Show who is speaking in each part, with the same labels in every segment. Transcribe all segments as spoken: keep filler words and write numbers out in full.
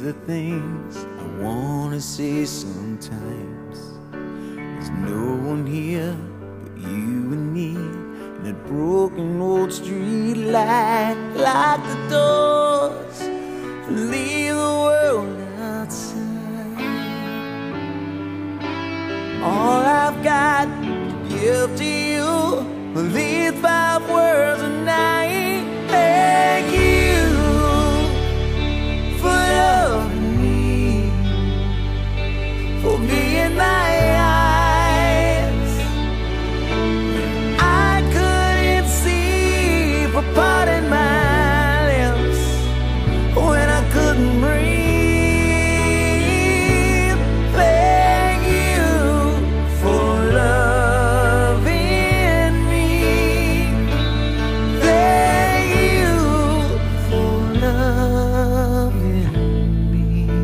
Speaker 1: the things I wanna say sometimes. There's no one here but you and me, and that broken old street light. Lock the doors, leave the world outside. All I've got to give to you are these five words a night. Thank you for loving me, for being my eyes. I couldn't see, for parting my lips when I couldn't breathe. Thank you for loving me. Thank you for loving me.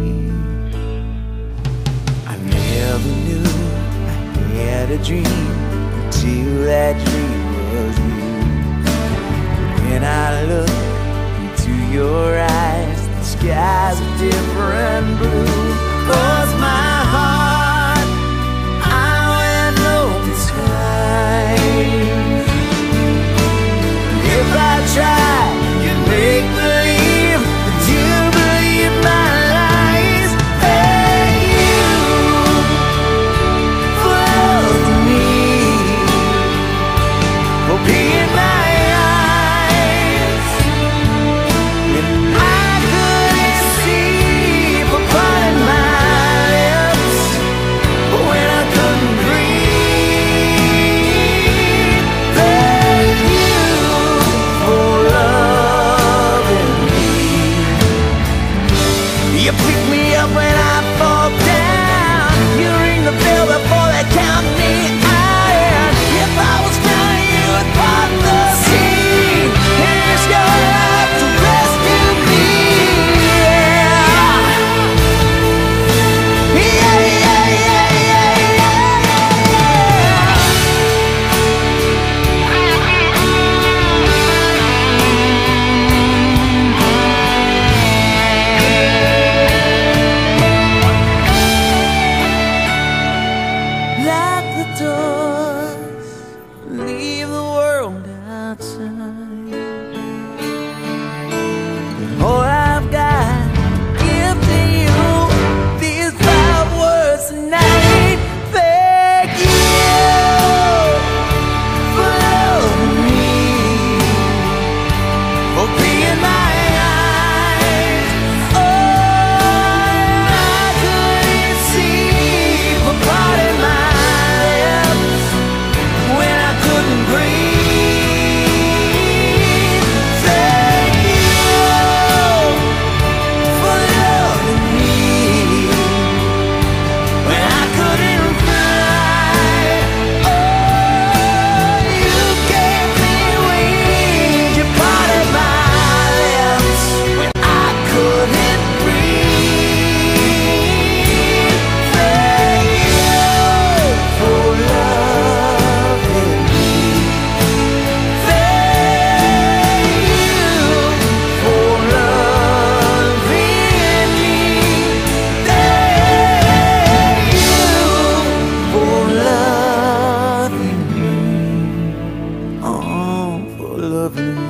Speaker 1: I never knew I had a dream until that dream was you. When I look into your eyes, the sky's a different blue. 'Cause my heart, I went open skies. If I tried, you'd make believe that you believe my lies. Thank you for loving me, for being my eyes. And I couldn't see, for parting my lips when I couldn't breathe. Thank you for loving me. You pick me up when I fall down. You ring the bell before they count me out. If I was drowning, you would part the sea and risk your life to rescue me. Yeah, yeah, yeah, yeah, yeah, Lock the doors, leave the world outside. All I've got to give to you, these five words tonight. Thank you for loving me, for being my eyes. Oh, I couldn't see, for parting my lips when I couldn't breathe. Thank you for loving me when I couldn't fly. Oh, you gave me wings, you parted my lips when I couldn't breathe. Thank you for loving me. Thank you for loving me. Thank you for loving me. Oh, for loving me.